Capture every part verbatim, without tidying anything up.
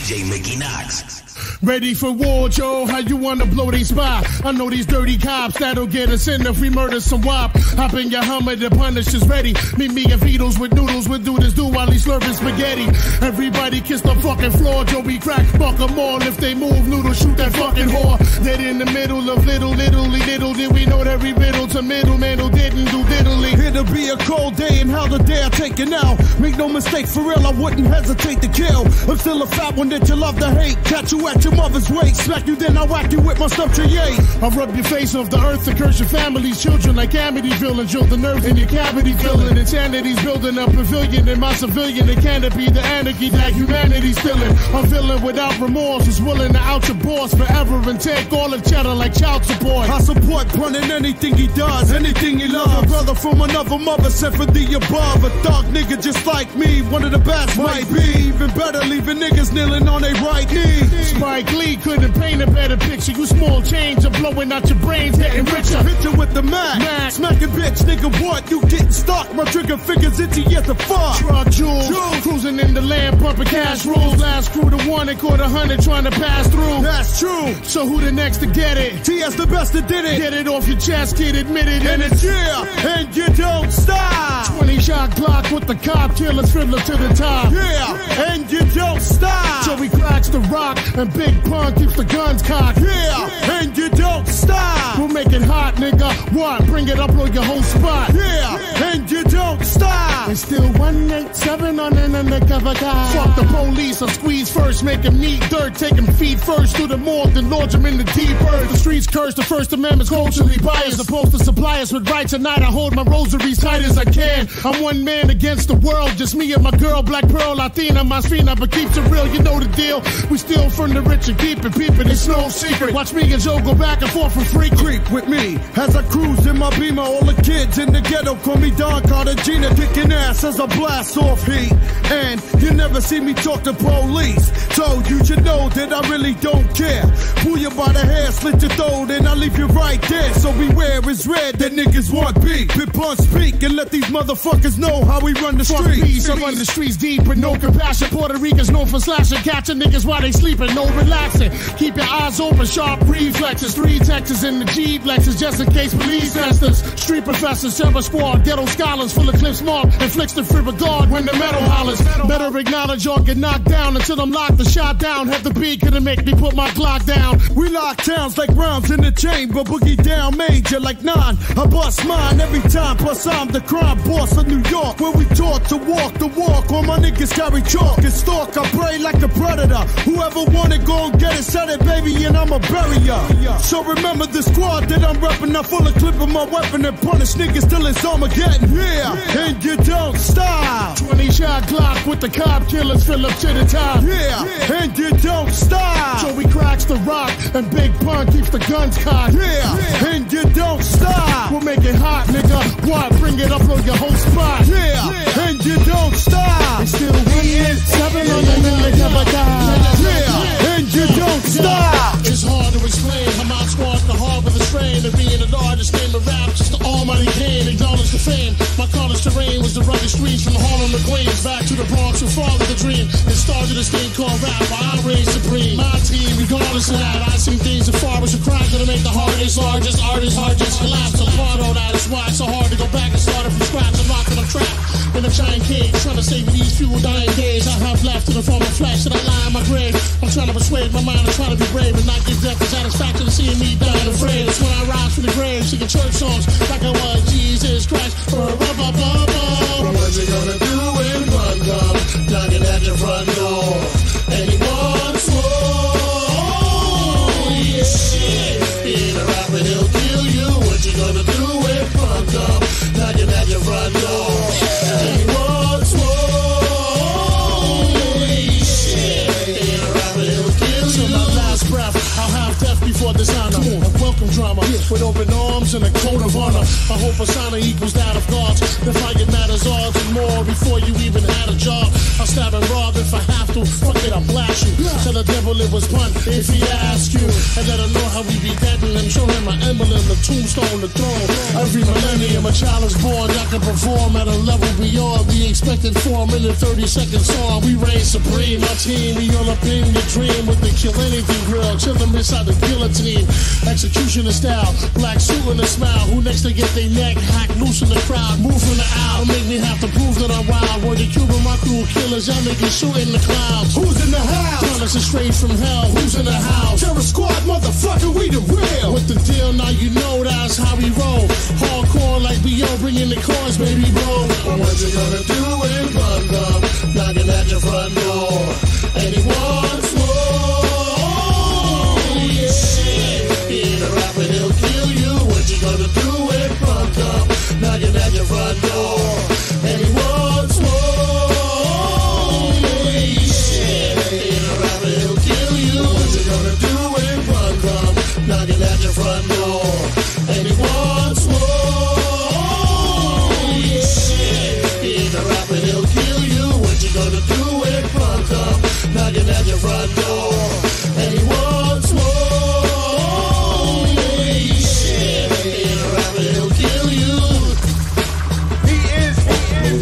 J Mickey Knox. Ready for war, Joe? How you wanna blow these spot? I know these dirty cops that'll get us in if we murder some wop. Hop in your Hummer, the Punisher's ready. Meet me at Vito's with noodles, with do this do while he's slurping spaghetti. Everybody kiss the fucking floor, Joe. We crack, fuck them all. If they move, noodles shoot that fucking whore. Dead in the middle of little, little, little. Did we know every riddle to middleman who didn't do diddly? It'll be a cold day and how the day I take it now. Make no mistake, for real, I wouldn't hesitate to kill. I'm still a fat one that you love to hate. Catch you at your mother's waist, smack you then I whack you with my stuff to yay. I'll rub your face off the earth to curse your family's children like Amityville and drill the nerve in your cavity filling. Insanity's building a pavilion in my civilian. It can't be the anarchy that humanity's feeling. I'm feeling without remorse, is willing to out your boss forever and take all the cheddar like child support. I support running anything he does, anything he loves. A brother from another mother sent for the above. A thug nigga just like me, one of the best might be. Even better, leaving niggas kneeling on their right knee. Spike Lee couldn't paint a better picture. You small change are blowing out your brains, getting richer. Hit you with the Mac, Mac. Smacking bitch, nigga, what? You getting stuck? My trigger fingers itchy yet the fuck. Truck jewels, Jules. Cruising in the land, pumping cash rules. Last crew to one and caught a hundred trying to pass through. That's true. So who the next to get it? T S the best that did it. Get it off your chest, kid, admit it. And it's yeah, and you don't stop. twenty shot Glock with the cop killers fiddler to the top. Yeah, and you don't stop. Joey cracks the rock and Big Pun keeps the guns cocked. Yeah, and you don't stop. We'll make it hot, nigga. What? Bring it up on your whole spot. Yeah, and you don't stop. It's still one eight seven on an undercover guy. Fuck the police, I squeeze first, make him neat dirt, take him feet first through the morgue, then launch him in the deep earth. The streets curse, the First Amendment's culturally biased. Supposed to supply us with rights, tonight I hold my rosaries tight as I can. I'm one man against the world, just me and my girl, Black Pearl, Latina, my spina, but keeps it real, you know the deal. We steal from the rich and keep it peeping, it's no secret. Watch me and Joe go back and forth for free. Creep with me as I cruise in my Beamer. All the kids in the ghetto call me Don Cartagena, kicking ass as I blast off heat. And you never see me talk to police, so you should know that I really don't care. Pull you by the hair, slit your throat, and I leave you right there. So beware, it's red that niggas want beef. Big Pun speak and let these motherfuckers know how we run the streets. I run the streets deep with no compassion. Puerto Ricans known for slashing, catching niggas while they sleeping, no relaxing. Keep your eyes open, sharp reflexes. Three Texas in the Jeep Lexus, just in case police testers. Street professors, terror squad, ghetto scholars, full of clips marked, inflicts the free regard when the metal hollers. Better acknowledge or get knocked down until I'm locked the shot down. Have the beat couldn't make me put my Glock down. We lock towns like rounds in the chamber, boogie down major like nine. I bust mine every time, plus I'm the crime boss of New York, where we taught to walk the walk. All my niggas carry chalk and stalk. I pray like a predator. Whoever want it, go and get it, set it, baby, and I'ma bury ya. So remember the squad that I'm reppin'. I'm full of clip of my weapon and punish niggas till it's Armageddon. Yeah, and you don't stop. twenty shot Glock with the cop killers, fill up to the top. Yeah, and you don't stop. Joey cracks the rock and Big Pun keeps the guns cocked. Yeah, and you don't stop. We'll make it hot, nigga. What? Bring it up on your whole spot. Yeah, and you don't stop. It's still one eight seven on the undercover guy. Yeah, and you don't stop. It's hard to explain how my squad's the harbor the strain of being the largest name of rap. Just the almighty game, acknowledge the fame. My college terrain was the rugged streets from Harlem to Queens, back to the Bronx who followed the dream. It started this thing called rap, while I reign supreme. My team, regardless of that, I seen things as far as a crack that'll make the hardest, largest artists hard just collapse apart. All that is why it's so hard to go back and start it from scratch. I'm locked in a trap in a giant cage, trying to save these few dying days I have left in the form of flesh that I lie in my grave. I'm trying to persuade my mind, I'm trying to be brave and not give death the satisfaction of seeing me die afraid. It's when I rise from the grave, singing church songs like I was Jesus Christ. What you gonna do when one come knocking at your front door? Anyone swore? Yeah, shit. Being a rapper, he'll kill you. What you gonna do when one come knocking at your front door? Anyone swore? Yeah, shit. Being a rapper, he'll kill you. Till my last breath, I'll have death before dishonor. And welcome drama with open arms and a code of honor. I hope persona equals that of God's. If I get mad as odds and more before you even had a job, I'll stab and rob if I have to. Fuck it, I'll blast you. Tell the devil it was fun if he asks you. And let him know how we be deading him. Show him my emblem, the tombstone, the throne. Every millennium a child is born that can perform at a level beyond the expected four minute thirty second song. We reign supreme. I'm team. We all up in your dream with the kill anything grill. Chillin' inside the guillotine. Executioner style. Black suit and a smile. Who next to get their neck hacked loose in the crowd? Move from the aisle. Make me have to prove that I'm wild. Word to Cuban, my crew killers. Y'all niggas shoot in the clouds. Who's in the house? Promise is straight from hell. Who's in the house? Terror Squad, motherfucker, we the real. With the deal, now you know that's how we roll. Hardcore like B O, bringing the cars, baby, bro. What you gonna do when gun come knocking at your front door? Anyone's more? Yeah, shit. He ain't a rapper, he'll kill you. What you gonna do when gun come knocking at your front door? Anyone's more? Yeah, shit. He ain't a rapper, he'll kill you. What you gonna do when gun come knocking at your front door? Anyone's more? Gonna do it front up, knocking at your front door, and he wants more. Yeah, shit, ain't a rapper, he'll kill you. He is, he is.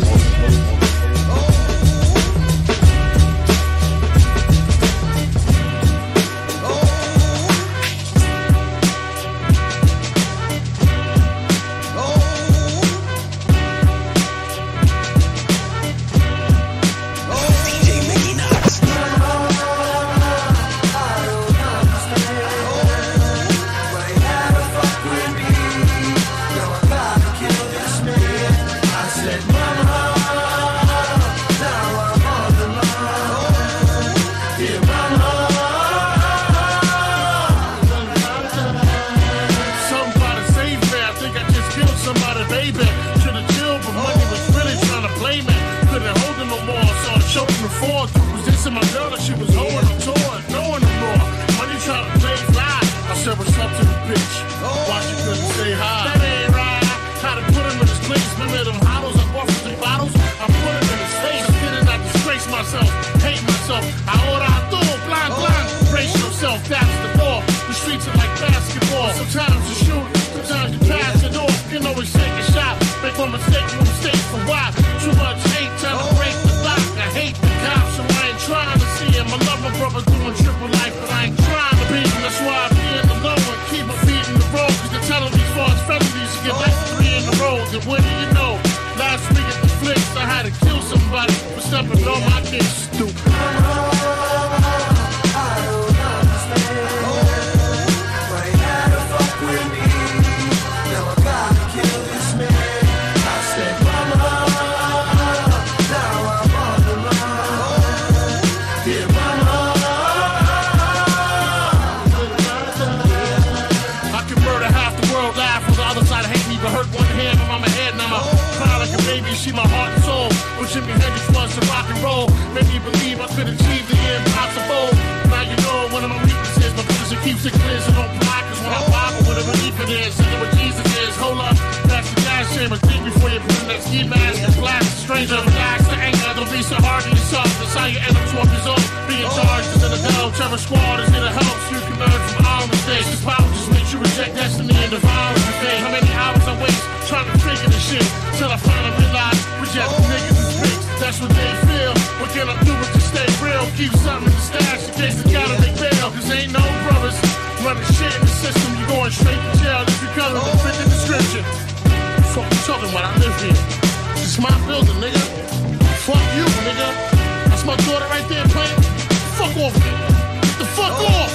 Terror Squad is here to help so you can learn from our mistakes. This power just makes you reject destiny and devour everything. How many hours I waste trying to figure this shit till I finally realize reject niggas and pigs. That's what they feel. What can I do but just stay real? Keep something in the stash in case they gotta make bail. Cause ain't no brothers running shit in the system. You going straight to jail if you come to fit the description. Fuck you talking about? I live here. This is my building, nigga. Fuck you, nigga. That's my daughter right there playing. Fuck off, nigga. Get the fuck off!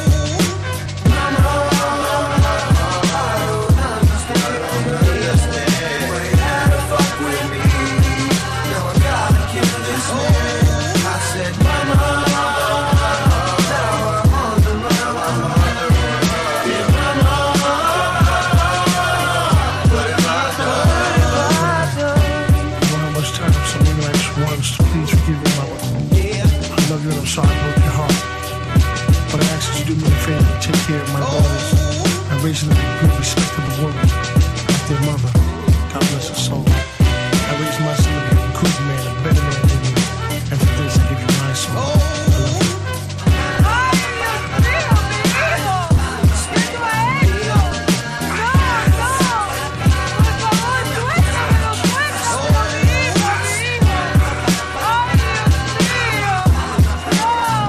Raising them a good, respectable woman, like their mother. God bless her soul. I raised my son to be a good man, a better man than me. And for this, I give you my soul. I love you. Oh,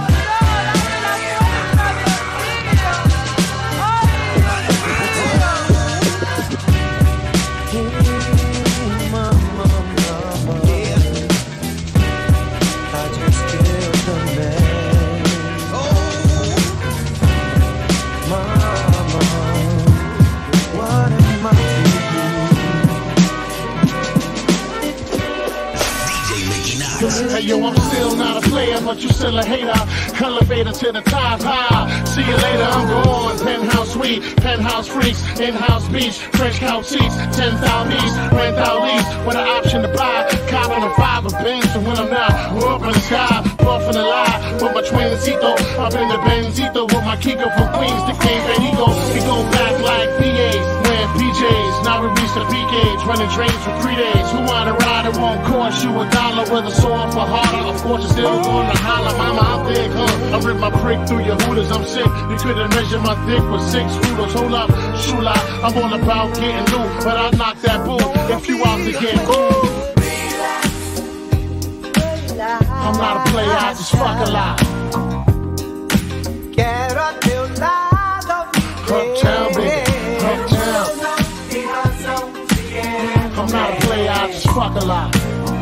Hey yo, I'm still not a player, but you still a hater. Elevator to the top high. See you later, I'm gone. Penthouse suite, penthouse freaks, in-house beach, French couch seats, ten thousand east, rent out lease, with an option to buy. Cop on a five of Benz, so when I'm not, we're up in the sky, off in the lie, with my twincito, up in the Benzito, with my Kiko from Queens, the King Benito. We go back like P As, wearing P Js, now we reach the peak age, running trains for three days. Who wanna ride, it won't cost you a dollar, whether sore for harder, of course you're still gonna holler. Mama, I'm thick, huh? I rip my prick through your hooters, I'm sick. You couldn't measure my dick with six rulers. Hold up, shula, I'm all about getting loot, but I knock that boo if you out to get cool. I'm not a player, I just fuck a lot. Uptown, baby, uptown. I'm not a player, I just fuck a lot.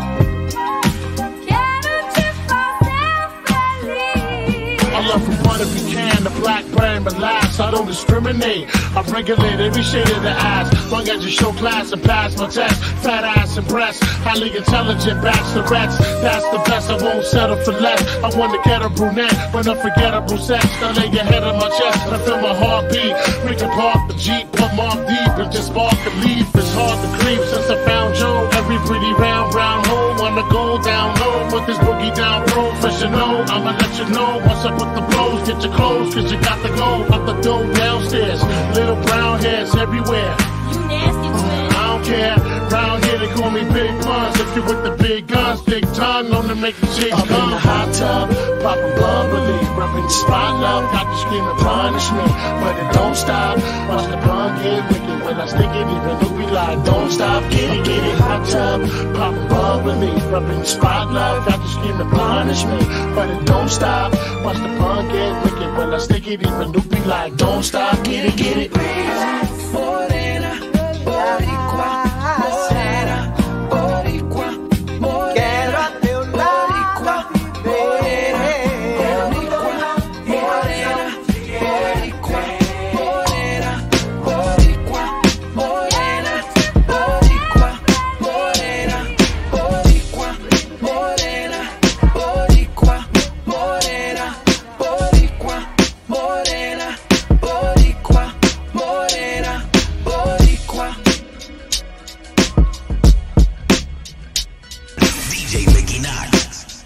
I love from one if you can, the black brand, but last, I don't discriminate. I regulate every shade of the ass, long as you show class and pass my test. Fat ass and breasts, highly intelligent bachelorettes. That's the best, I won't settle for less. I want to get a brunette, but unforgettable sex. I lay your head on my chest, I feel my heartbeat. We can park the Jeep, put them off deep, and just spark a leaf. It's hard to creep since I found Joe. Every pretty round brown hole, wanna go down low with this boogie down professional. I'ma let you know what's up with the blows. Get your clothes, cause you got to go up the door downstairs. Little brown hairs everywhere. You nasty twin. I don't care. Round here they call me Big Buns. If you with the big guns, big tongue, known to make the chicks come. Up in the hot tub, poppin' bubbly, rubbing the spot love. Got you screaming punishment, but it don't stop. Watch the bun get wicked when I stick it. Even look be like, don't stop, get it, get it. Hot tub, poppin' bubbly, rubbing the spot love. Got you screaming punishment, but it don't stop. Watch the bun get wicked when I stick it. Even look be like, don't stop, get it, get it. Morena, boricua, morena, boricua, morena, boricua, morena, boricua, morena, boricua, morena, boricua, morena, boricua, morena, boricua, morena, boricua, morena, boricua, morena, boricua, morena, boricua. D J Mickey Knox.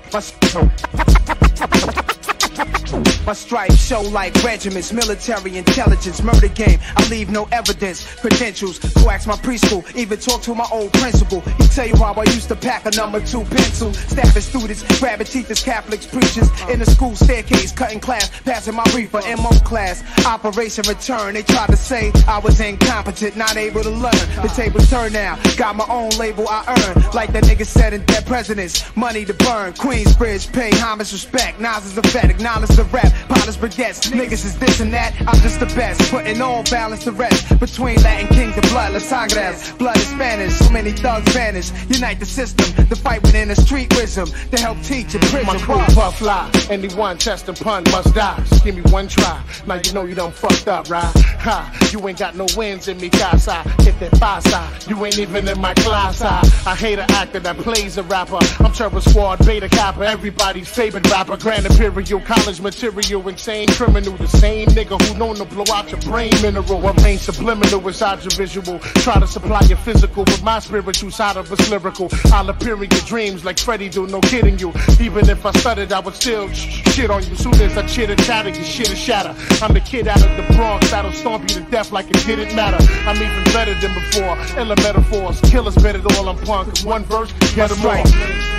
My stripes show like regiments, military intelligence, murder game. I leave no evidence, credentials. Go ask my preschool, even talk to my old principal. He tell you how I used to pack a number two pencil. Staffing students, grabbing teachers, Catholics, preachers. In the school staircase, cutting class, passing my reefer, M O class. Operation Return, they tried to say I was incompetent, not able to learn. The tables turn now, got my own label I earn. Like the nigga said in Dead Presidents, money to burn. Queensbridge, pay homage, respect. Nas is a vet, acknowledge the rap. Potters, baguettes, niggas is this and that. I'm just the best, putting all balance to rest. Between Latin kings and blood, Las Sangres. Blood is Spanish, so many thugs vanish. Unite the system, the fight within the street rhythm. To help teach in prison. My crew puff fly, anyone test and pun must die. Just give me one try, now you know you done fucked up, right? Ha, you ain't got no wins in me, casa. Hit that pasa, you ain't even in my class. I, I hate an actor that plays a rapper. I'm Terror Squad, Beta Kappa, everybody's favorite rapper. Grand Imperial, college material, insane criminal. The same nigga who known to blow out your brain mineral. Remain subliminal inside your visual. Try to supply your physical with my spiritual side of us lyrical. I'll appear in your dreams like Freddy do, no kidding you. Even if I stuttered, I would still shit on you. Soon as I chitter chatter, your shit is shatter. I'm the kid out of the Bronx that'll stomp you to death like it didn't matter. I'm even better than before. Ella metaphors, killers better than all I'm punk. One verse, get them right.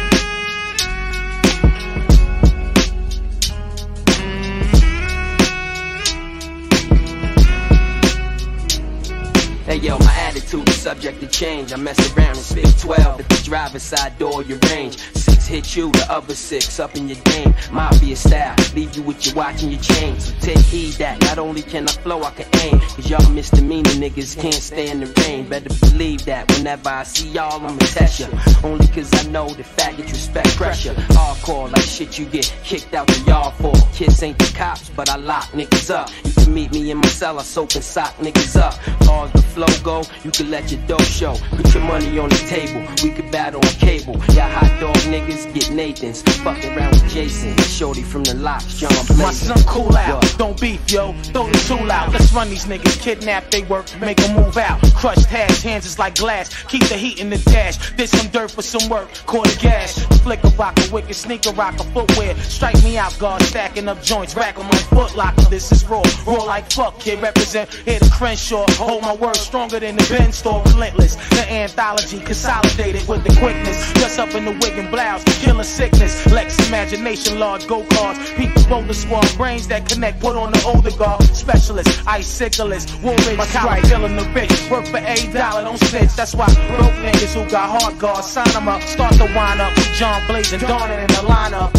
Hey yo, my attitude is subject to change. I mess around and spit twelve at the driver's side door, your range. Six hit you, the other six up in your game. Mafia style, leave you with your watch and your chain. So take heed that not only can I flow, I can aim. Cause y'all misdemeanor niggas can't stay in the rain. Better believe that whenever I see y'all, I'ma test ya. Only cause I know the faggots respect pressure. Hardcore like shit you get kicked out the yard for. Kids ain't the cops, but I lock niggas up. You can meet me in my cell, I soak and sock niggas up. Far as the flow go, you can let your dough show. Put your money on the table, we could battle on cable. Y'all hot dog niggas get Nathans. Fuck around with Jason, Shorty from the locks, John Blazing. My son cool out, what? Don't beef yo, throw the tool out. Let's run these niggas, kidnap they work, make them move out. Crushed hash, hands is like glass, keep the heat in the dash. Did some dirt for some work, quarter gas. Flicker rock a wicked sneaker rock a footwear. Strike me out guard, stacking up joints, rack on my foot locker. This is raw, raw like fuck kid, represent here the Crenshaw. Hold my word stronger than the Ben store, relentless. The anthology consolidated with the quickness. Just up in the wig and blouse, killer sickness. Lex imagination, large go cards. People roll the squad, brains that connect, put on the older guard. Specialist, iciclist, Woolridge, collar, killing the rich. Work for a dollar, don't snitch. That's why broke niggas who got hard guards, sign them up, start to wind up. John Blazing, Darnin in the lineup.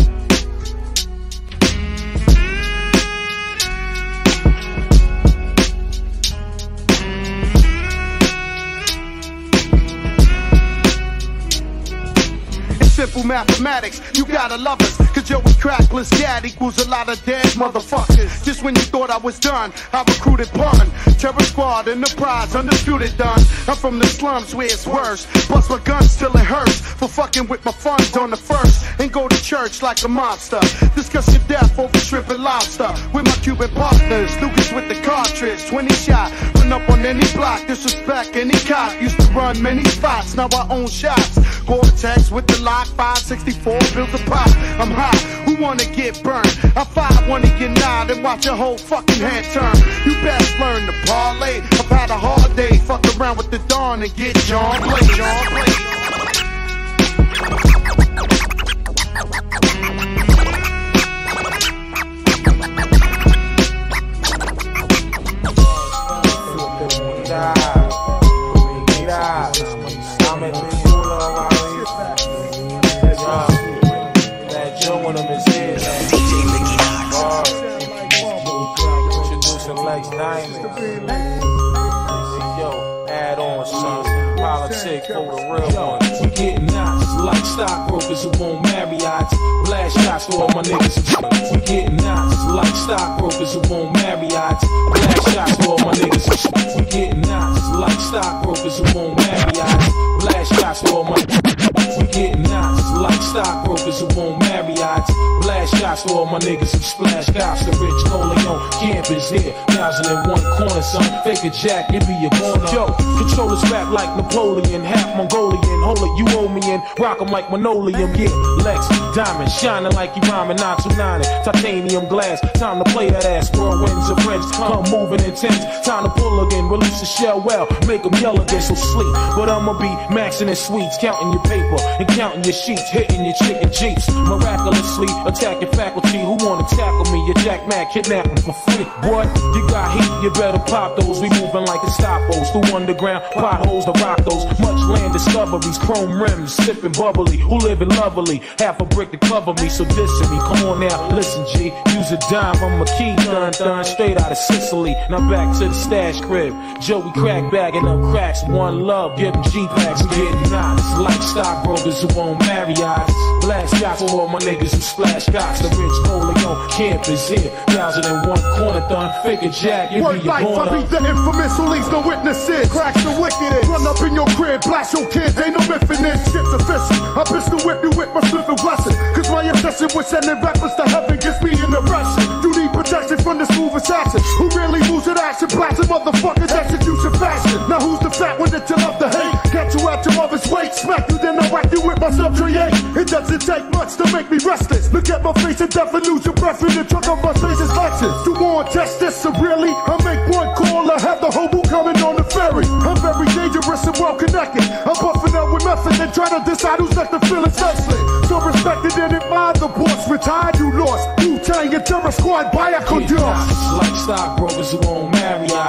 Simple mathematics, you gotta love us. Cause yo, we crack plus dad equals a lot of dead motherfuckers. Just when you thought I was done, I recruited pun. Terror squad, enterprise, undisputed done. I'm from the slums where it's worse. Plus my gun still it hurts. For fucking with my funds on the first. And go to church like a monster. Discussing death over shrimp and lobster. With my Cuban partners, Lucas with the cartridge. twenty shot, run up on any block. Disrespect any cop. Used to run many spots, now I own shops. Gore-Tex with the lock, five sixty-four bills a pop. I'm hot, who wanna get burned? I five wanna get nod and watch your whole fucking head turn. You best learn to parlay. I've had a hard day, fuck around with the dawn and get John Blade, John Blade. Yo, add on son, politics for the real one. We getting knots like stockbrokers who won't marry odds. Blast shots to all my niggas. We getting knots like stockbrokers who won't marry odds. Blast shots to all my niggas. We getting knots like stockbrokers who won't marry odds. Blast shots to all my. We getting knots like stockbrokers who won't marry odds. Blast shots to all my niggas who splash cops. The rich Corleone campus here. Thousand in one corner, son. Fake a jack, it be your corner. Yo, control this rap like Napoleon, half Mongolian. Hold it, you owe me in. Rock 'em like Manoleum. Yeah, Lex, diamond, shining like you rhyming. nine two nine, titanium glass. Time to play that ass. Whirlwinds of French. Come moving intense. Time to pull again. Release the shell well. Make 'em yell again, so sleep. But I'ma be maxing in sweets, counting your paper and counting your sheets, hitting your chicken jeeps. Miraculously attacking faculty who wanna tackle me. Your Jack Mac kidnapping for free. Boy, you got heat, you better pop those. We moving like Estapos through underground potholes to rock those. Much land discoveries, chrome rims, sipping bubbly. Who living lovely? Half a brick to cover me, so dissing me. Come on now, listen G, use a dime. I'm a key done done straight out of Sicily. Now back to the stash crib. Joey crack bagging up cracks. One love, give them G-packs. We getting knots like stockbrokers who won't marry odds. Blast shots for all my niggas who splash cops. The rich Corleone campus here. Thousand in one corner done. Fake a jack, it Word be your life, corner. I be the infamous who leaves no witnesses. Cracks the wickedest. Run up in your crib, blast your kids, ain't no myth in this. Shit's official. I pistol whip you with my Smith and Wesson. Cause my obsession with sending rappers to heaven gives me an erection. You need protection from the smooth assassin who really moves at action, blasting motherfuckers execution fashion. Now who's the fat one that you love to hate? Get you out your mother's weight, smack you, then I whack you with my subtree. It doesn't take much to make me restless. Look at my face and death and lose your breath in the trunk of my space's Lexus. You want to test this severely? I make one call, I have the hobo coming on the ferry. I'm very dangerous and well connected. I'm buffing out with method and trying to decide who's next to feel essentially. So respected and admired, the boss retired, you lost. Wu-Tang and Terror Squad, by a conduct. Like stockbrokers who won't marry odds.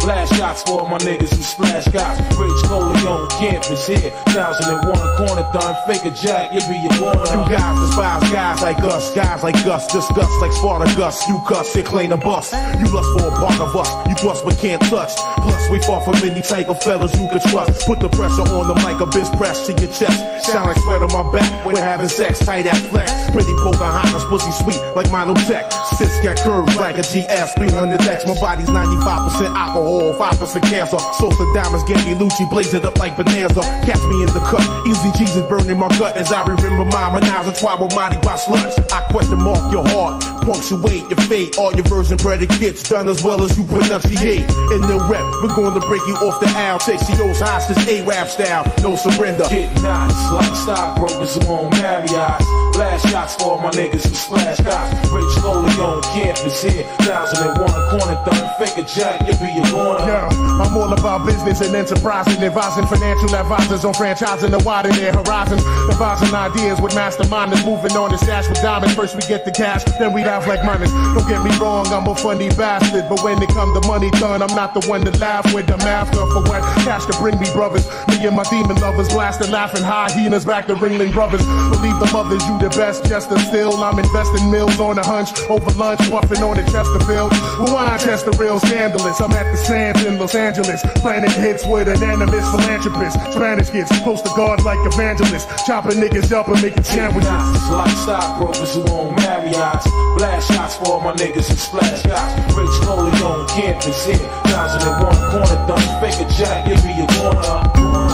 Blast shots for all my niggas who splash guys. Rich Coleon campus here. Thousand and one corner done. Fake a jack, you be your corner. You guys despise guys like us. Guys like us discuss like Spartacus. You cuss, you claim a bust. You lust for a bark of us. You thrust but can't touch. Plus we far from any type of fellas you could trust. Put the pressure on the mic, a biz press to your chest. Sound like spread on my back. We're having sex, tight ass flex. Pretty Pocahontas, pussy sweet like Monotech. Six got curves like a G S three hundred X. My body's ninety-five percent alcohol, five percent cancer. Salsa diamonds, Gandy Lucci, blaze it up like Bonanza. Catch me in the cut, easy Jesus burning my gut. As I remember my menage a trois with Monty by sluts. I question mark your heart, punctuate your fate. All your version predicates done as well as you pronunciate. In the rep, we're going to break you off the aisle. Take C O's hostage, A-rap style, no surrender. Getting nice like stockbrokers who own Marriott's. Blast shots for all my niggas who splash guys. Rich Foley on campus here. Thousand and one corner done. Fake a jack, you be your corner. Yeah, I'm all about business and enterprising. Advising financial advisors on franchising and widen their horizons. Advising ideas with masterminders. Moving on the stash with diamonds. First we get the cash, then we laugh like miners. Don't get me wrong, I'm a funny bastard. But when it come to money done, I'm not the one to laugh with. I'm after for what cash to bring me brothers. Me and my demon lovers blasting, laughing, hyenas back to Ringling Brothers. Believe the mothers, you the best, just and still. I'm investing mills on a hunch, over lunch, puffing on the Chesterfield. Why Chester real scandalous? I'm at the Sands in Los Angeles, planning hits with an animist philanthropist. Spanish kids, close to God like evangelists, chopping niggas up and making sandwiches. Like stockbrokers who own Marriott's. Blast shots for all my niggas who splash guys. Rich Foley on campus here. Thousand and one corner done. Fake a jack, you be your corner.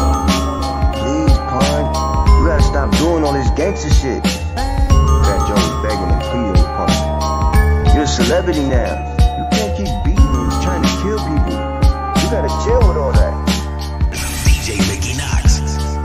Please, pun, you gotta stop doing all this gangster shit. Fat Joe was begging and pleading with pun. You're a celebrity now. You can't keep beating and trying to kill people. You gotta chill with all that. D J Mickey Knox.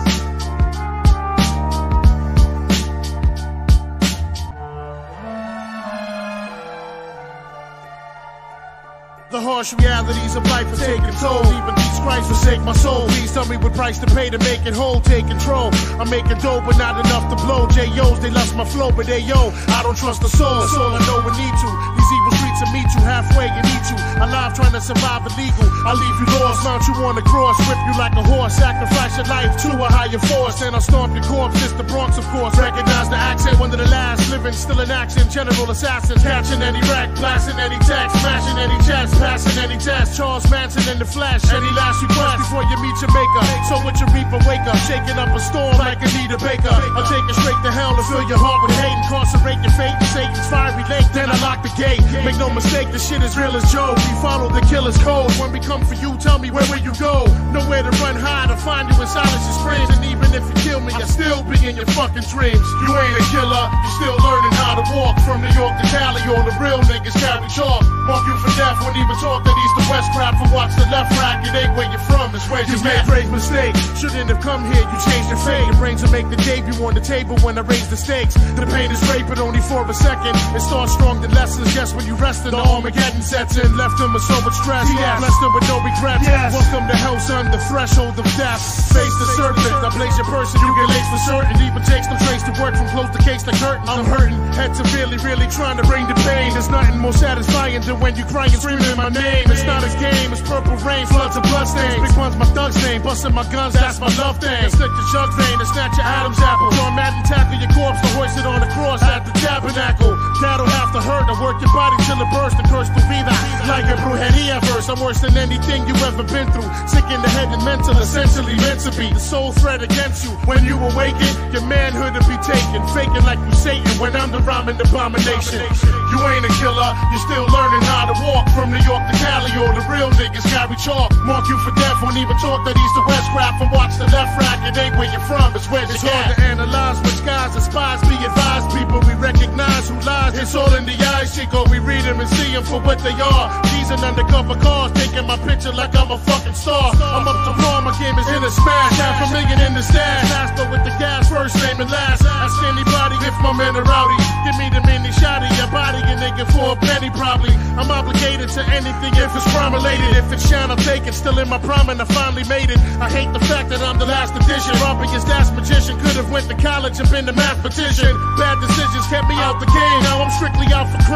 The harsh realities of life are taking toll. Even Jesus Christ forsake my soul. Please tell me what price to pay to make it whole. Take control. I'm making dough, but not enough to blow. J O's, they lost my flow, but they yo, I don't trust the soul. That's all I know and need to. These evil streets will meet you halfway and eat you. Alive trying to survive illegal. I'll leave you lost, mount you on the cross, whip you like a horse, sacrifice your life to a higher force. Then I'll stomp your corpse. It's the Bronx, of course. Recognize the accent, one of the last living, still in action. General assassins, catching any wreck, blasting any text, smashing any chest, passing any test. Charles Manson in the flesh. Any last request before you meet your maker? So what you reap and wake up, shaking up a storm like Anita Baker. I'll take it straight to hell and fill your heart with hate, incarcerate your fate in Satan's fiery lake. Then I lock the gate. Make no mistake, the shit is real as Joe. We follow the killer's code. When we come for you, tell me where will you go? Nowhere to run high to find you in silence and springs. And even if you kill me, I'll still be in your fucking dreams. You ain't a killer, you still learning how to walk. From New York to Cali, all the real niggas carry chalk. Mark you for death, won't even talk that east to west crap. For watch the left rack, it ain't where you're from, it's where you made grave mistake. Shouldn't have come here, you changed your fate. Your brains will make the debut on the table when I raise the stakes. The pain is rape, but only for a second. It starts strong, the lessons, yes, when you rest in the Armageddon sets in. Left them with so much stress, yes. Blessed them with no regrets, yes. Welcome to hell, son, the threshold of death. Face the serpent, I blaze your person, you get laced for certain. Even takes no trace to work from close to case like curtains. I'm hurting, head severely, really trying to bring the pain. There's nothing more satisfying than when you crying, screaming my name. It's not a game, it's purple rain, floods of bloodstains. Big one's my thug's name, busting my guns, that's my love thing. Slick your jug vein and snatch your Adam's apple. John Madden tackle your corpse to hoist it on the cross at the tabernacle. Cattle have to hurt, I work your body till it bursts. The curse to vida, like a brujeria verse. I'm worse than anything you ever been through. Sick in the head and mental, essentially meant to be. The sole threat against you. When you awaken, your manhood will be taken. Faking like you Satan when I'm the rhyming abomination. You ain't a killer, you're still learning how to walk. From New York to Cali, all the real niggas carry chalk. Mark you for death, won't even talk that east to west crap. And watch the left rack, it ain't where you're from, it's where it's hard to analyze which guys and spies. Be advised, people, we recognize who lies. It's all in the eyes, Chico, we read them and see them for what they are. These are undercover cars, taking my picture like I'm a fucking star. I'm up to par, my game is in a smash. Half a million in the stash, Asper with the gas, first name and last. Ask anybody if my men are rowdy. Give me the mini shotty, your body a nigga for a penny probably. I'm obligated to anything if it's crime related. If it's shine, I'll take it. Still in my prime and I finally made it. I hate the fact that I'm the last edition. Robbing his last magician. Could have went to college and been a mathematician. Bad decisions kept me out the game. Now I'm strictly out for cream. Doing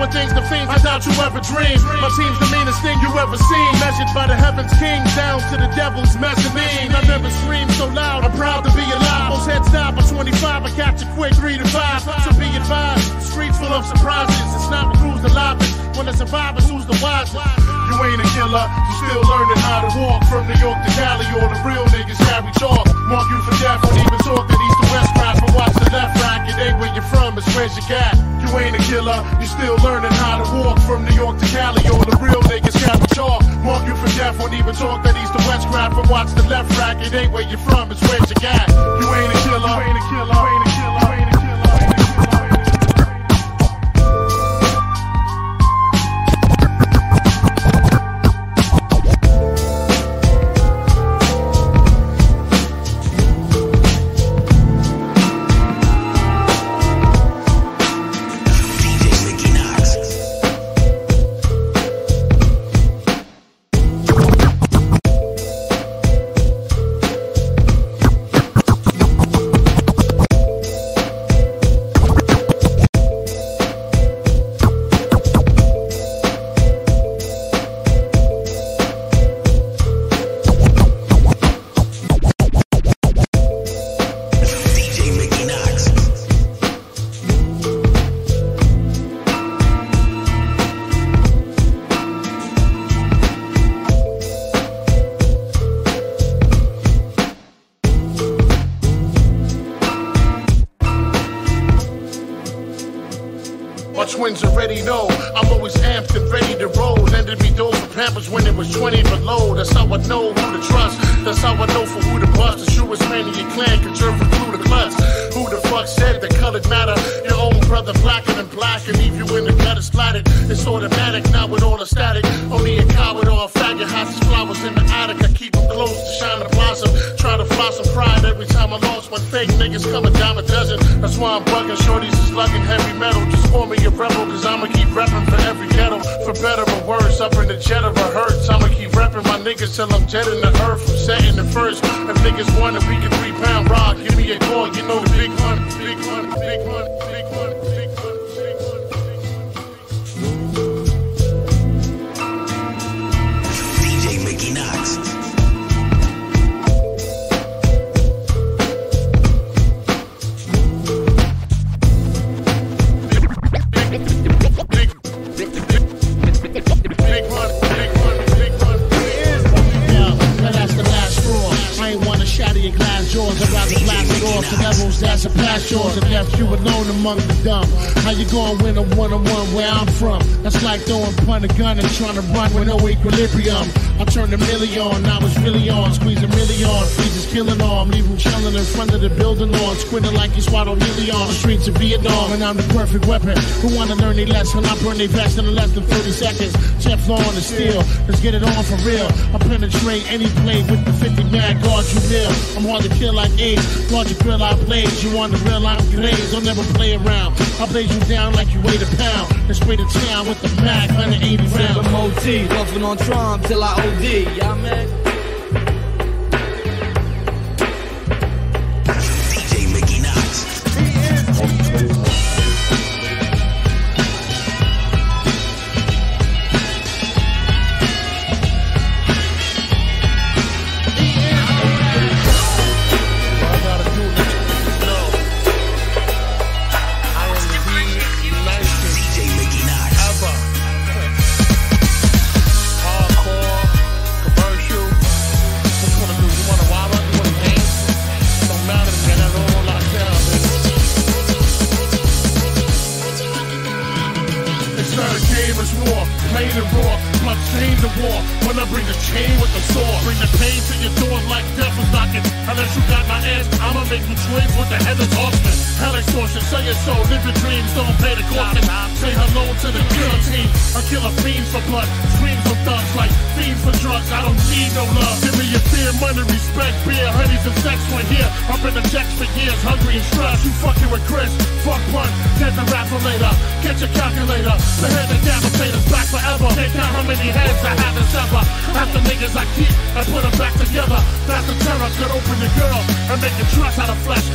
for things the fiends I doubt you ever dreamed. My team's the meanest thing you ever seen, measured by the heavens king down to the devil's mezzanine. I never screamed so loud, I'm proud to be alive. Most heads die by twenty-five, I catch a quick three to five. So be advised, streets full of surprises. It's not who's the loudest, when the survivors who's the wisest. You ain't a killer, you still learning how to walk. From New York to Cali, all the real niggas carry chalk. Mark you for death, won't even talk that east to west crowd. But watch the left rack, it ain't where you're from, it's where's your cat. You ain't a killer, you still learning how to walk. From New York to Cali, all the real niggas carry chalk. Mark you for death, won't even talk that east to west crowd. But watch the left rack, it ain't where you're from, it's where's your cat. You ain't a killer, you ain't a killer, you ain't a killer, you ain't a killer. Twins already know I'm always amped and ready to roll. Lending me dough for Pampers when it was twenty below. That's how I know who to trust. That's how I know for who to bust. The truest man in your clan can turn from blue to clutch. Who the fuck said the colored matter? Your own brother blacker than black and leave you in the gutter slatted. It's automatic now with all the static. Only a coward or a faggot hides his flowers in the attic. I keep them close to shine and blossom. Try to blossom pride every time I lost one. Fake niggas come a dime a dozen. That's why I'm bugging. Shorties is lugging heavy metal. Just call me a rebel, cause I'ma keep reppin' for every ghetto. For better or worse, up in the jet of a hurts. I'ma keep reppin' my niggas till I'm dead in the earth. From setting the first. If niggas want a week and three pound rock, give me a call. You know the big one, big one, big one, big one, big one, big one, big one. D J Mickey Knox. I'd rather blast it off the levels that's a past yours and left you alone among the dumb. How you gonna win a one-on-one where I'm from? That's like throwing punt a gun and trying to run with no equilibrium. I turned a million, now it's really on. Squeeze a million, freezes killing on. Leave him chilling in front of the building lawn. Squinting like he swat on million on the streets of Vietnam. And I'm the perfect weapon. Who wanna learn their lesson? I burn their vest in less than thirty seconds. Teflon and steel, let's get it on for real. I penetrate any blade with the fifty mag guard you will. I'm hard to kill like AIDS. Guard your grill, I blaze. You want the real, I'm glaze. I'll never play around. I blaze you down like you weigh a pound. And spray the town with the mag, one hundred eighty rounds. M O T, buffing on Tron till I O D. Y'all man. D J Mickey Knox.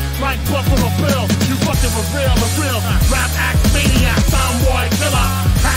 Buffalo Bill, you fucking with real, the real rap act maniac, sound boy killer.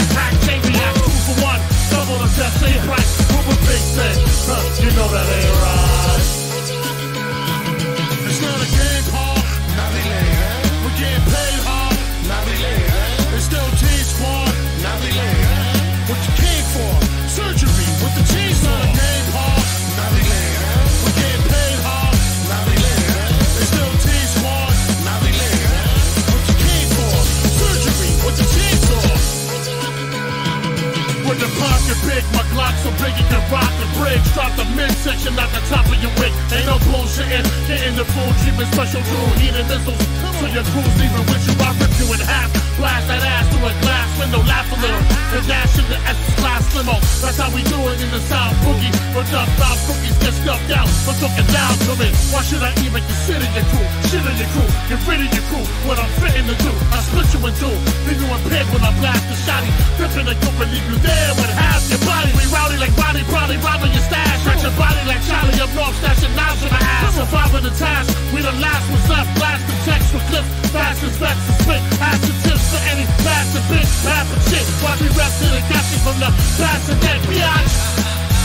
so big you can rock the bridge. Drop the midsection at the top of your wig. Ain't no bullshitting, getting the full treatment, special rule, heating missiles. So your crew's leaving with you, I rip you in half. Blast that ass through a glass window, laugh a little. The dash in the S-Class limo. That's how we do it in the South Boogie. But up South cookies get stuffed out, but talking down to me. Why should I even consider your crew? Shit in your crew, get rid of your crew. What I'm fitting to do, I split you in two. Leave you in pig when I blast the shotty. Dipping the coop and leave you there with half your body. We rowdy like Roddy, probably robbing your stash. Stretch your body like Charlie up north, stashing knives in the ass. Surviving the task, we the last ones left. Blast the text with clips, fast as vex to spit. Acid tips for any bastard bitch, half a shit. Watch me rap to the casket from the bastard dead, biatch.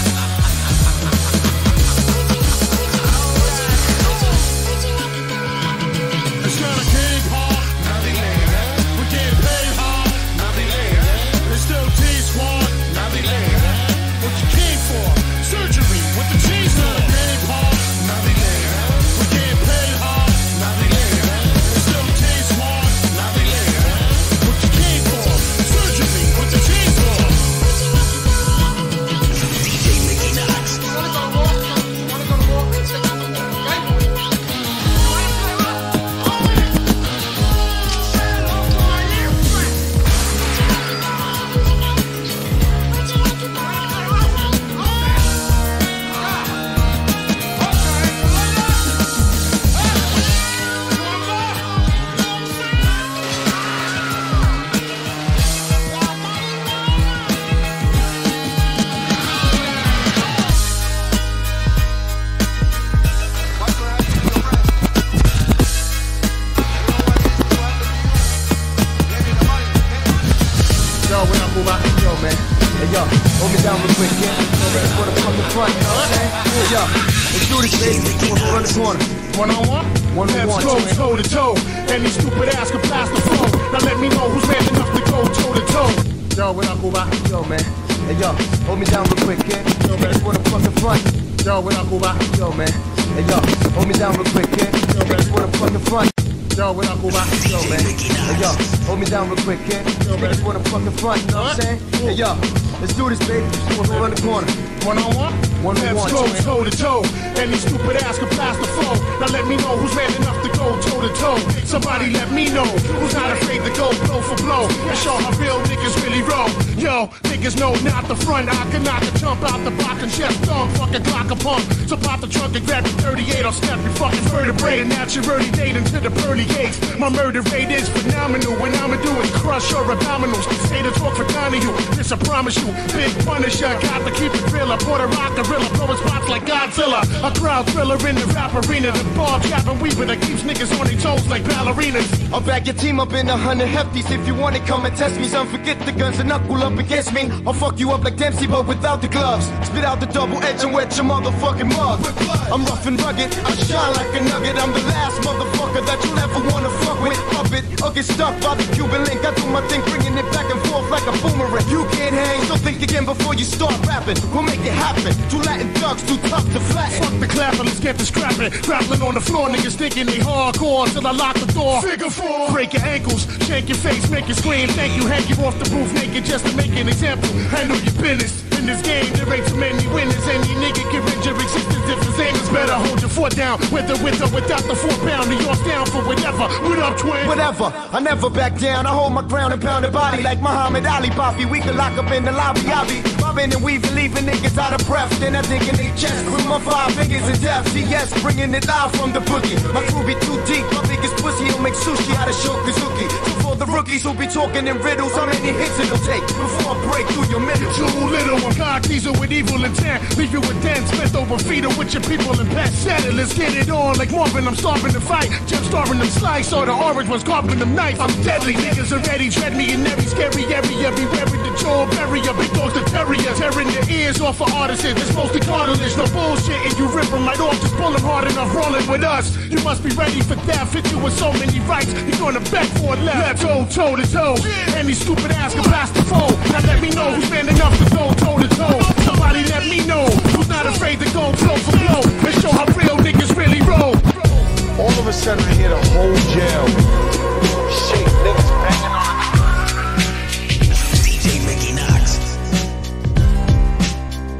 Let's do this, baby. We'll run the corner. One on one? One on one. Let's go toe to toe. Any stupid ass can pass the phone. Now let me know who's man enough to go toe to toe. Somebody let me know who's not afraid to go blow for blow and show how real niggas really roll. Yo, niggas know not the front. I can knock a jump out the block and chest thumb. Fucking Glock a pump. So pop the trunk and grab your thirty-eight. I'll step your fucking vertebrae and out your early date into the pearly gates. My murder rate is phenomenal. When I'ma do is crush your abdominals. Say the talk for Donahue. This I promise you. Big Punisher. Got to keep it real. I put a rock gorilla. Blowing spots like Godzilla. A crowd thriller in the rap arena. The ball trapping weaver that keeps niggas on their toes like ballerinas. I'll back your team up in a hundred hefties. If you want it, come and test me. Son, forget the guns and knuckle up against me. I'll fuck you up like Dempsey, but without the gloves. Spit out the double edge and wet your motherfucking mug. I'm rough and rugged, I shine like a nugget. I'm the last motherfucker that you'll ever wanna fuck with. Puppet, or get stuck by the Cuban link. I do my thing, bringing it back and forth like a boomerang. You can't hang, so think again before you start rapping. We'll make it happen. Two Latin thugs, too tough to flatten. Fuck the clapper, let's get this scrapping. Grappling on the floor, niggas thinking they hardcore till I lock the door. Figure four. Break your ankles, shank your face, make you scream. Thank you, hang you off the roof naked just to make an example. Handle your business. In this game, there ain't too many winners. Any nigga can rid your existence if his aim is better. Hold your foot down, whether with or without the four pound. New York's down for whatever. What up, twin? Whatever, I never back down. I hold my ground and pound a body like Muhammad Ali. Bobby, we can lock up in the lobby. I be bobbing and weaving, leaving niggas out of breath. Then I dig in their chest with my five fingers in depth. C S, bringing it live from the boogie. My crew be too deep. My biggest pussy will make sushi out of Shokazuki. So for the rookies who be talking in riddles, how many hits it'll take before I break through your middle? Too little. I'm God teaser with evil intent. Leave you with Dan Smith over feeder with your people and pets. Set it, let's get it on like Marvin. I'm starving to fight. Jim starving them slice. Or the orange was carving them knife. I'm deadly. Niggas already dread me in every scary area. Everywhere with the jaw barrier. Big dogs the terrier. Tearing their ears off of artists. It's mostly cartilage. No bullshit. And you rip them right off. Just pull them hard enough. Rolling with us. You must be ready for death. Hit you with so many rights. You're gonna beg for a left. Let's go toe to toe. Any stupid ass can pass the phone. Now let me know who's man enough to go toe to toe. Somebody let me know who's not afraid to go blow for blow and show how real niggas really roll. All of a sudden I hear the whole jail. Shit, niggas banging on the D J Mickey Knox.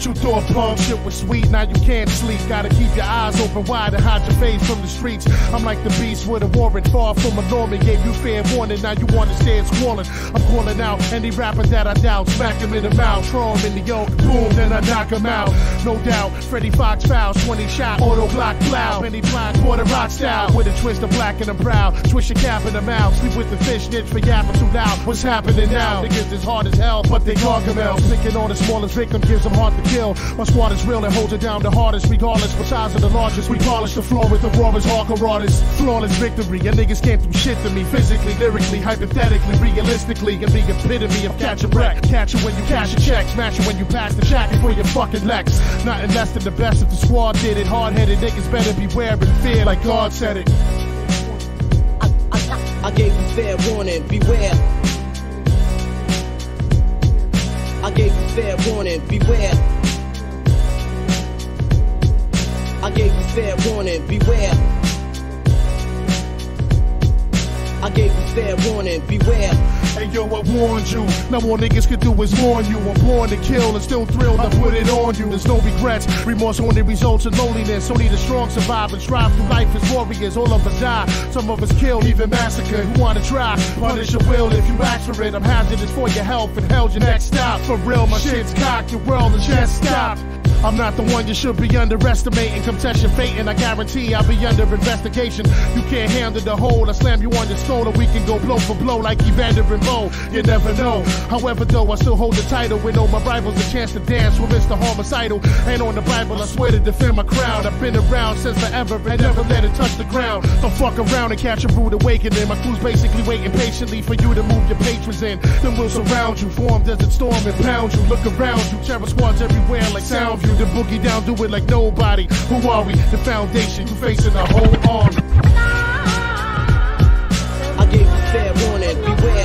what you thought, punk. Shit was sweet, now you can't sleep. Gotta keep your eyes open wide and hide your face from the streets. I'm like the beast with a warrant, far from a Norman. Gave you fair warning, now you wanna stand squalling. I'm calling out any rapper that I doubt. Smack him in the mouth, throw him in the yoke, boom, then I knock him out. No doubt, Freddie Fox fouls, twenty shot, auto block plow. Penny blind, quarter rock style, with a twist of black in the brow. Twist your cap in the mouth, sleep with the fish niche for yapping too loud. What's happening now? Niggas is hard as hell, but they gargamels. Picking on the smallest victim gives them hard to kill. My squad is real and holds it down the hardest. Regardless, what size of the largest, we polish the floor with the rawest hardcore artists. Flawless victory, your niggas can't do shit to me. Physically, lyrically, hypothetically, realistically, and be epitome of catch a wreck. Catch it when you cash a check, smash it when you pass the jacket for your fucking Lex. Nothing less than the best if the squad did it. Hard-headed niggas better beware and fear like God said it. I, I, I gave you fair warning, beware. I gave you fair warning, beware. I gave you fair warning, beware. I gave you fair warning, beware. Hey yo, I warned you. Now all niggas can do is warn you. I'm born to kill and still thrilled to put it on you. There's no regrets. Remorse only results in loneliness. Only the strong survive and strive through life as warriors. All of us die. Some of us kill, even massacre. Who wanna try? Punish your will if you ask for it. I'm hazardous for your health and hell's your next stop. For real, my shit's cocked. Your world is just stopped. I'm not the one you should be underestimating. Come test your fate and I guarantee I'll be under investigation. You can't handle the whole. I slam you on your skull and we can go blow for blow like Evander and Bo. You never know. However though, I still hold the title with all my rivals a chance to dance with Mister Homicidal. Ain't on the Bible, I swear to defend my crown. I've been around since forever and never let it touch the ground. Don't fuck around and catch a rude awakening. My crew's basically waiting patiently for you to move your patrons in. Then we'll surround you, form desert storm and pound you. Look around you, terror squads everywhere like Soundview. The boogie down, do it like nobody. Who are we? The foundation, you facing a whole army. I gave you fair warning, beware.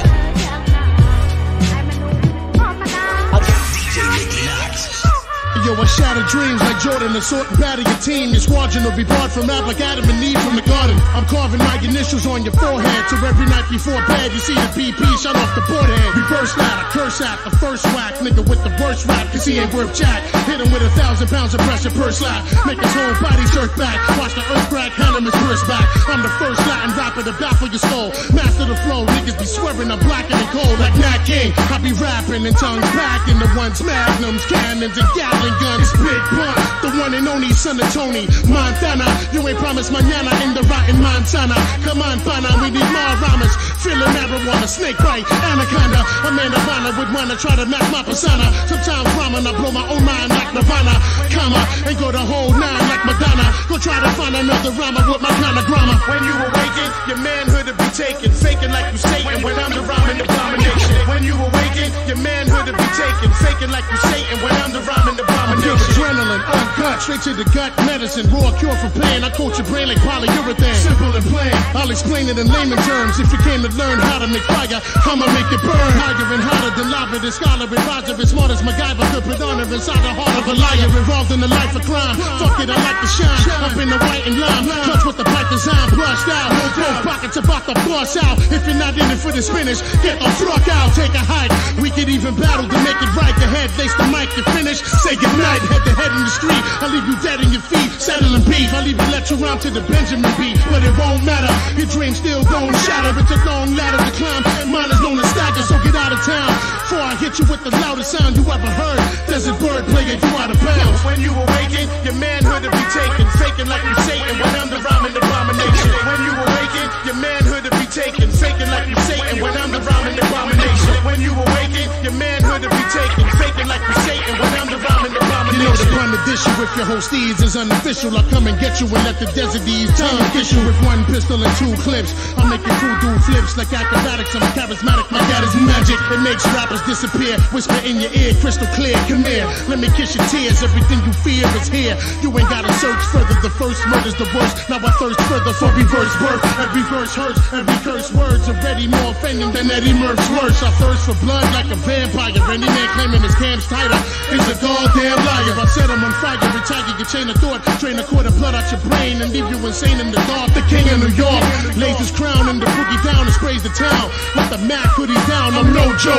Yo, I shatter dreams like Jordan, assault and batter your team. Your squadron will be barred from rap like Adam and Eve from the garden. I'm carving my initials on your forehead, so every night before bed you see the B P shot off the board head. Reverse ladder, curse at the first whack, nigga with the worst rap, cause he ain't worth jack. Hit him with a thousand pounds of pressure per slap, make his whole body jerk back. Watch the earth crack, hand him his purse back. I'm the first Latin rapper to baffle your skull. Master the flow, niggas be swearing I'm black and cold like Nat King. I be rapping in tongues back in the ones, magnums, cannons, and gallon guns. Big Bun, the one and only son of Tony Montana. You ain't promised manana in the rotten Montana. Come on, pana, we need more rhymes. Feeling marijuana, snake bite, anaconda. A man of honor would wanna try to match my persona. Sometimes rhyming, I blow my own mind like Nirvana. Comma, and go the whole nine like Madonna. Go try to find another rhymer with my kind of grammar. When you awaken, your manhood will be taken. Faking like you Satan when I'm the rhyming abomination. When you awaken, your manhood will be taken. Faking like you Satan when I'm the rhyming abomination. Adrenaline, uncut, straight to the gut medicine. Raw cure for pain, I coat your brain like polyurethane. Simple and plain, I'll explain it in layman terms. If you came to learn how to make fire, I'ma make it burn. Higher and hotter than lava, the scholar and Roger. As smart as MacGyver, could put honor inside the heart of a liar. Involved in the life of crime, fuck it, I like to shine. Up in the white and lime, clutch with the pipe design, brushed out. Both pockets about to bust out. If you're not in it for the spinach, get the fuck out, take a hike. We could even battle to make it right. The head, lace the mic, you finish, say goodnight. Head to head in the street, I leave you dead in your feet, saddling beef. I leave you let you rhyme to the Benjamin beat, but it won't matter. Your dreams still don't shatter. It's a long ladder to climb. Mine is known as stagger, so get out of town before I hit you with the loudest sound you ever heard. Desert bird playing you out of bounds. When you awaken, your manhood will be taken. Faking like you Satan when I'm the rhyming abomination. When you awaken, your manhood will be taken. Faking like you Satan when I'm the rhyming abomination. When you awaken, your manhood will be taken. Faking like you Satan when I'm the rhyming abomination. You know the pun issue if your whole steeds is unofficial. I'll come and get you and let the desert ease tongue kiss you with one pistol and two clips. I'm making voodoo flips like acrobatics. I'm charismatic, my God is magic. It makes rappers disappear. Whisper in your ear, crystal clear. Come here, let me kiss your tears. Everything you fear is here. You ain't gotta search further. The first murder's the worst. Now I thirst further for reverse birth. Every verse hurts, every curse word's already more offending than Eddie Murph's worse. I thirst for blood like a vampire. Any man claiming his camp's tighter is a goddamn liar. I said I'm on fire, retire your chain of thought. Drain a quart of blood out your brain and leave you insane in the dark. The king of New York lays his crown and the boogie down and sprays the town. Let the Mac hoodie down, I'm no joke.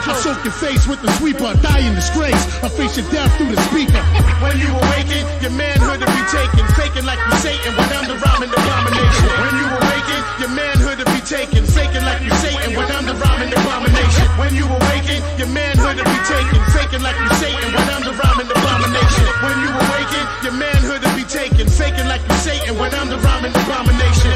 I soak your face with the sweeper, die in disgrace. I face your death through the speaker. When you awaken, your manhood to be taken, faking like you Satan when I'm the rhyming abomination. When you awaken, your manhood to be taken, faking like you Satan when I'm the rhyming abomination. When you awaken, your manhood to be taken, faking like you Satan when I'm the rhyming abomination. When you awaken, your manhood to be taken, faking like you Satan when I'm the rhyming abomination.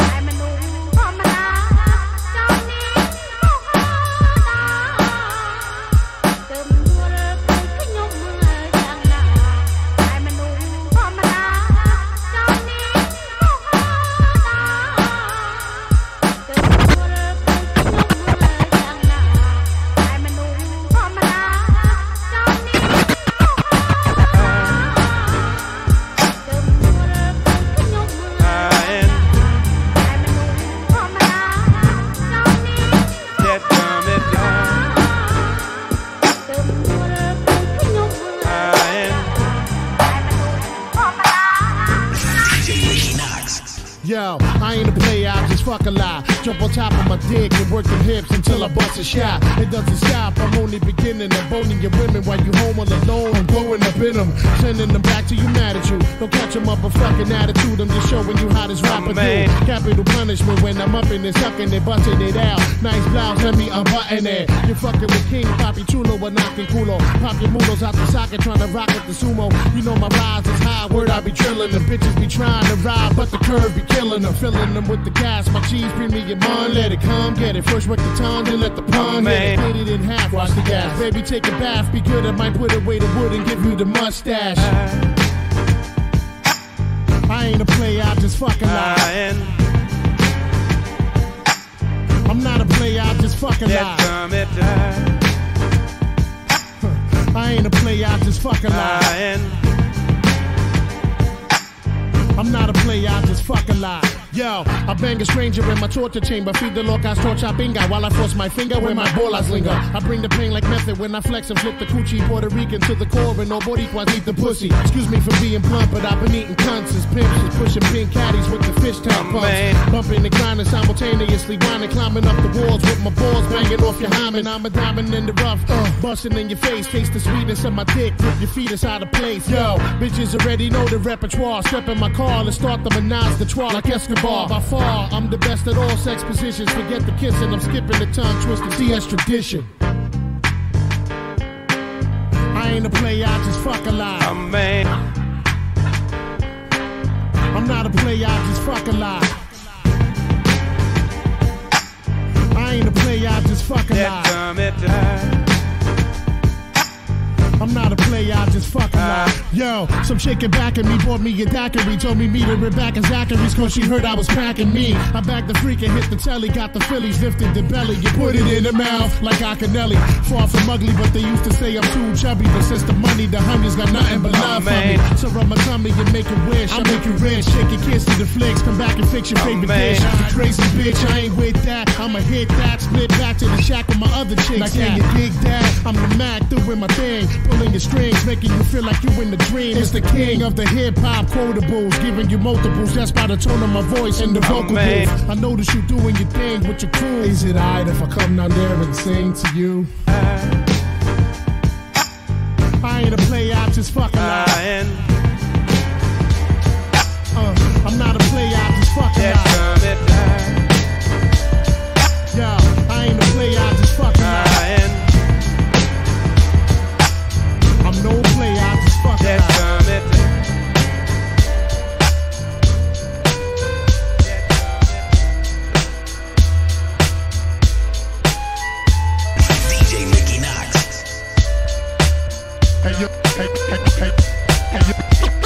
Yo, I ain't a player, I just fuck a lie. Jump on top of my dick and work them hips until I bust a shot. It doesn't stop, I'm only beginning. I'm boning your women while you home all alone. I'm going up in them, sending them back to you mad at you. Don't catch them up a fucking attitude, I'm just showing you how this rapper do. Capital punishment when I'm up in it, sucking it, busting it out. Nice blouse, let me unbutton it. You're fucking with King Papi Chulo, but knocking culo. Pop your mulos out the socket, trying to rock at the sumo. You know my rise is high, word I be drilling them. Bitches be trying to ride, but the curve be killing them. Filling them with the gas, my cheese premium on. Let it come, get it. First work the tongue, then let the pun hit it. Split it in half, watch the gas. Baby, take a bath, be good. I might put away the wood and give you the mustache. I ain't a player, I just fucking lie. I'm not a player, I just fucking lie. I ain't a player, I just fucking lie. I'm not a player, I just fucking lie. Yo, I bang a stranger in my torture chamber. Feed the locas torcha binga while I force my finger where my bolas linger. I bring the pain like method when I flex and flip the coochie. Puerto Rican to the core and no Boricuas eat the pussy. Excuse me for being blunt, but I've been eating cunts as pimps. Just pushing pink caddies with the fish tail pumps. Bumping and grinding simultaneously, grinding, climbing up the walls with my balls banging off your hymen. I'm a diamond in the rough, uh, busting in your face. Taste the sweetness of my dick, put your feet out of place. Yo, bitches already know the repertoire. Step in my car, let's start the menage the trois like Escobar. By far, I'm the best at all sex positions. Forget the kissing, I'm skipping the tongue twisting. See, that's tradition. I ain't a player, I just fuck a lie. Oh, man. I'm not a player, I just fuck a lie. I ain't a player, I just fuck a lie. I'm not a player, I just fucking lie. Yo, some chicken back at me, bought me a daiquiri. Told me meet her back in Zachary's cause she heard I was packing me. I backed the freak and hit the telly, got the Phillies, lifted the belly. You put it in the mouth like Acanelli. Far from ugly, but they used to say I'm too chubby. But since the money, the honeys got nothing but love for me. So rub my tummy and make a wish. I make you rich, shake your kiss to the flicks. Come back and fix your favorite dish. The crazy bitch, I ain't with that. I'ma hit that, split back to the shack with my other chicks. Like, can you dig that? I'm the Mac, doing my thing. Pulling your strings, making you feel like you in the dream. It's the king of the hip-hop quotables, giving you multiples. That's by the tone of my voice and the vocal booth. I notice you doing your thing with your crew. Is it alright if I come down there and sing to you? I ain't a player, I just fucking lie. Uh, I'm not a player, I just fucking lie. Yo, I ain't a player, I just fucking lie. I'm no player, I just fucking lie. D J Mickey Knox. Hey yo, hey, hey, hey, hey yo.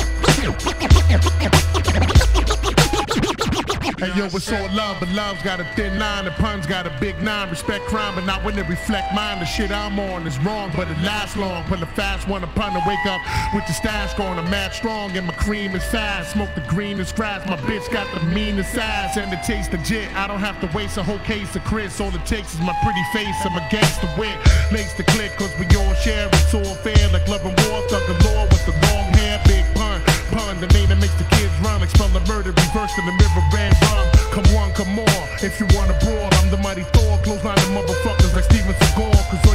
Hey yo, it's all love, but love's got a thin line, and puns got a big nine. Respect crime, but not when they reflect mine. The shit I'm on is wrong, but it lasts long. Pull a fast one upon to wake up with the stash going. I'm mad strong, and my cream is fast. Smoke the greenest grass, my bitch got the meanest ass, and it tastes legit. I don't have to waste a whole case of Chris. All it takes is my pretty face, I'm a gangster wit. Lace the click, cause we all share, it's all fair. Like love and war, thug galore with the long hair, big pun. Pun, the name that makes the kids run. Expel the murder, reverse in the mirror, red rum. Come one, come more. If you want a brawl, I'm the mighty Thor. Close line of motherfuckers like Steven Seagal. Cause all you get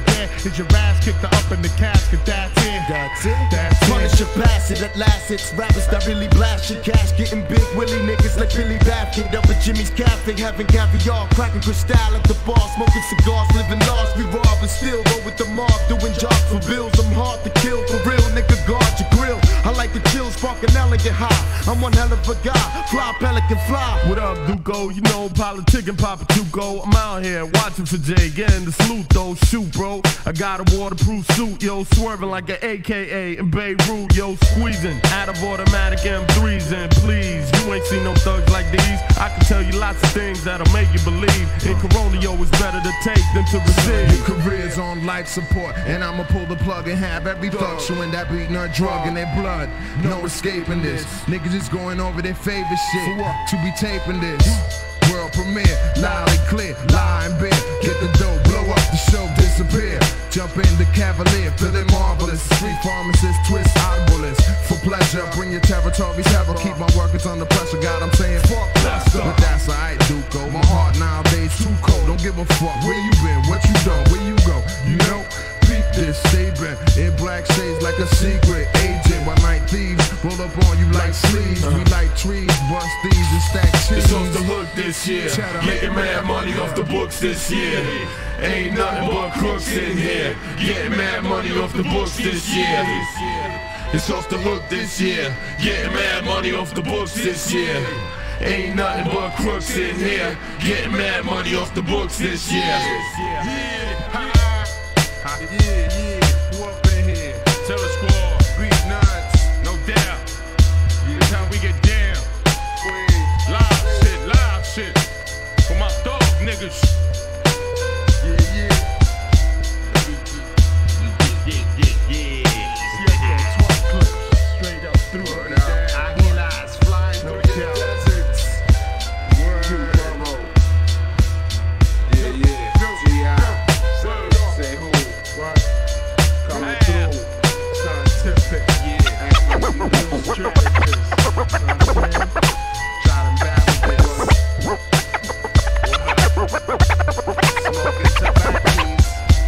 there. Is your ass kicked up in the casket? That's it. That's it. That's it. Punish your bastard at last. It's rappers that really blast your cash. Getting big willy niggas like Billy Baffin. Up at Jimmy's Cafe, having caviar, cracking crystal at the bar, smoking cigars, living lost. We rob and steal, roll with the mob, doing jobs for bills. I'm hard to kill, for real, nigga. Guard your grill. I like the chill, spark an elegant high. I'm one hell of a guy, fly pelican fly. What up, Duco? You know, politicking, Papa Tuco. I'm out here watching for Jay, getting the salute though. Shoot, bro. I got a waterproof suit, yo, swerving like an A K A in Beirut, yo, squeezing out of automatic M threes. And please, you ain't seen no thugs like these. I can tell you lots of things that'll make you believe. In Corona, yo, it's better to take than to receive. Your career's on life support, and I'ma pull the plug and have every thug showing that beating a drug in their blood. No escaping this. Niggas is going over their favorite shit. To be taping this. World premiere, loud and clear, lie and beer. Get the dough, blow up the show, disappear. Jump in the Cavalier, feeling marvelous. Street pharmacist, twist audibleness. For pleasure, bring your territories ever. Keep my workers under pressure. God, I'm saying fuck Lester. But that's alright, Duco. My heart nowadays too cold. Don't give a fuck where you been, what you done, where you go. You know, peep this, stay bent in black shades like a secret agent. While night thieves roll up on you like sleeves. We like trees, bust thieves and stack cheese. It's off the hook this year. Getting mad money off the books this year. Ain't nothing but crooks in here. Getting mad money off the books this year. It's off the hook this year. Getting mad money off the books this year. Ain't nothing but crooks in here. Getting mad money off the books this year. Yeah, yeah. Who up in here? Tell the squad. Beat nuts. No doubt. This how we get down. Live shit, live shit. For my dog niggas. Yeah, yeah. Yeah, yeah, yeah. See, I got twelve clips straight up through it. I hear eyes flying through the deserts. Word. Yeah, yeah. G I. Say who? What? Coming through. Scientific. Yeah. Strategist. Trying to balance this. Smoking tobaccos.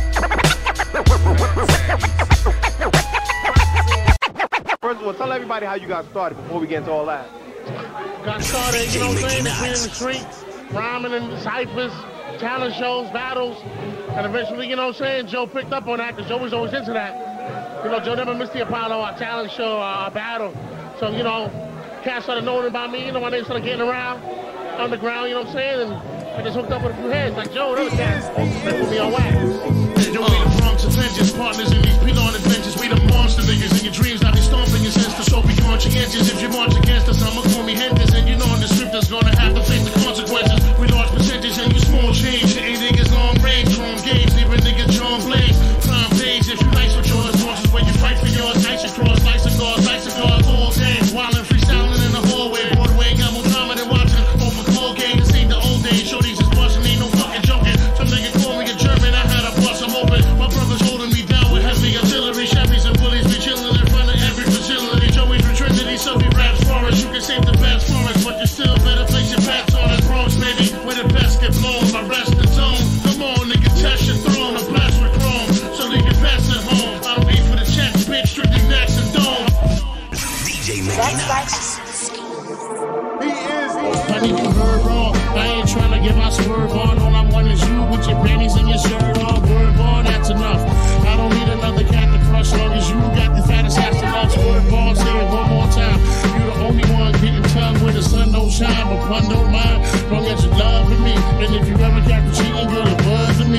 First of all, tell everybody how you got started before we get into all that. Got started, you know what I'm saying, being in the streets, rhyming in the ciphers, talent shows, battles, and eventually, you know what I'm saying, Joe picked up on that because Joe was always into that. You know, Joe never missed the Apollo, our talent show, our battle. So, you know, cats started knowing about me, you know, my name started getting around, underground, you know what I'm saying, and I just hooked up with a few heads, like Joe, those cats, they put me on wax. Yo, we the Bronx Avengers, partners in these P-Lawn adventures, we the monster niggas in your dreams, now they stomping your sense, so be conscientious. If you march against us, I'ma call me Henders, and you know in the script that's gonna have to face the consequences. We large percentage and you small change, hitting niggas long range, strong games, leaving niggas John Blaze. Prime page, if you nice with yours, horses where you fight for yours, nice across, nice cigars, nice cigars, all day. Wildin' freestyling in the hallway, Broadway, got more drama than watching over call game. This ain't the old days, shorties is bustin', ain't no fucking joking. Some nigga call me a German, I had a bust, I'm open. My brother's holding me down with heavy artillery, Chevys and bullies be chillin' in front of every facility. Joey's retreating, so he raps for us. You can save the best for us, but you still better place your bets on us. Bronx, baby, where the best get blown, my rest the zone. Come on, nigga, test your throne, I'm blessed with chrome, so leave your best at home. I don't eat for the checks, bitch, strictly next and dome. D J Mickey Knox. He is, he is. Honey, you heard wrong. I ain't trying to get my swerve on. All I'm one is you with your panties and your shirt on. Word on, that's enough. I don't need another cat to crush, long as you got the fattest ass to love. Word on, say it one more time. You the only one getting tongue where the sun don't shine, but pun don't mind. Long as you love me, and if you ever got the cheating, girl, it buzz to me.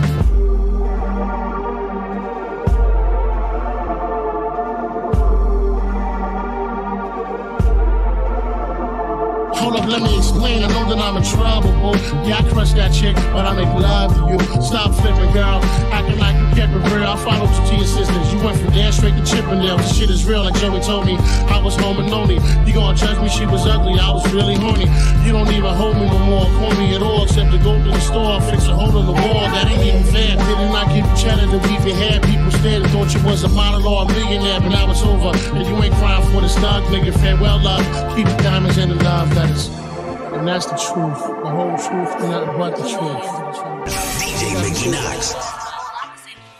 Hold up, let me explain. I know that I'm in trouble, boo. Yeah, I crush that chick, but I make love to you. Stop flipping, girl. Acting like you kept it real. I followed you to your sisters. You went from there straight to Chippendale. This shit is real, like Joey told me. I was home and lonely. You gonna judge me? She was ugly. I was really horny. You don't even hold me no more, call me at all, except to go to the store, fix a hole in the wall. That ain't even fair. Didn't I give you cheddar to weave your hair? People stared and thought you was a model or a millionaire, but now it's over. And you ain't crying for the snug, nigga. Farewell, love. Keep the diamonds and the love letters. And that's the truth, the whole truth, and nothing but the truth. D J Mickey Knox.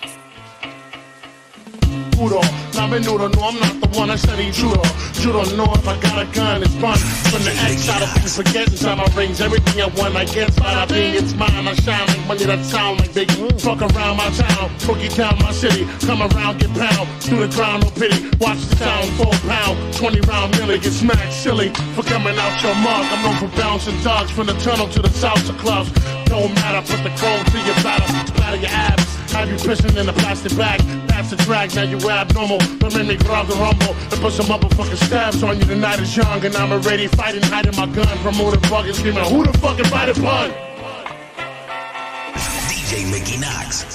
food off. Now Menudo, no, I'm not the one I said he judo. Judo, know if I got a gun, it's fun. From the X out of people forget inside my rings. Everything I want, I get by I being it's mine. I shine like money that sound like big. Fuck around my town, boogie down my city. Come around, get pound, through the ground, no pity. Watch the sound, four pound, twenty round milli, get smacked silly for coming out your mark. I'm known for bouncing dogs from the tunnel to the salsa clubs. Don't matter, put the chrome to your batter, splatter your abs. Have you pissing in a plastic bag? That's a drag, now you abnormal. Don't make me grab the rumble and put some motherfucking stabs on you. The night is young and I'm already fighting, hiding my gun. Promoting bugging, screaming, who the fuck invited pun? D J Mickey Knox.